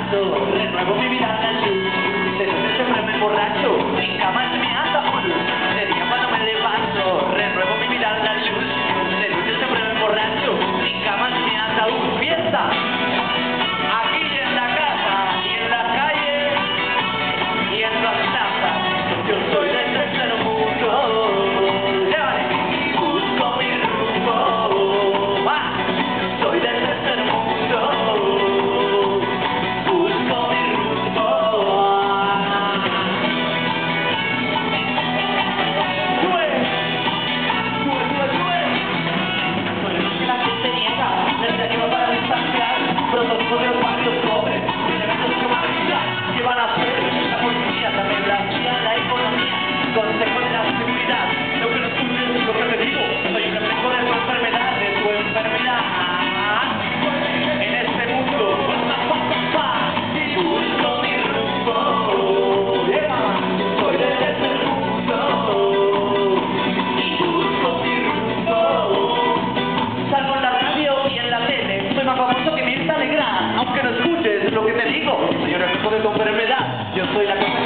paso, renuevo mi vida a la luz. De noche siempre me emborracho, en cama se me anda full. De día cuando me levanto, renuevo mi vida a la luz. De noche siempre me emborracho, en cama se me anda fiesta. Aquí en la casa, y en la calle, y en las plazas. Yo soy del tercer mundo. Busco mi rumbo. Soy del tercer mundo. Busco mi rumbo. Sube. Soy la que se niega, desde que para distanciar, protocolo de los barrios pobres, elementos que van a ayudar, que van a hacer la policía, la demografía, la economía, consejo de la seguridad, lo que nos une es lo que te digo, soy un reflejo de tu enfermedad, de tu enfermedad, en este mundo, y busco mi rumbo, soy del tercer mundo, y busco mi rumbo, salgo en la radio y en la tele, soy más famoso que Mirta Legrand, aunque no escuches lo que te digo, soy un reflejo de tu enfermedad, yo soy la cosa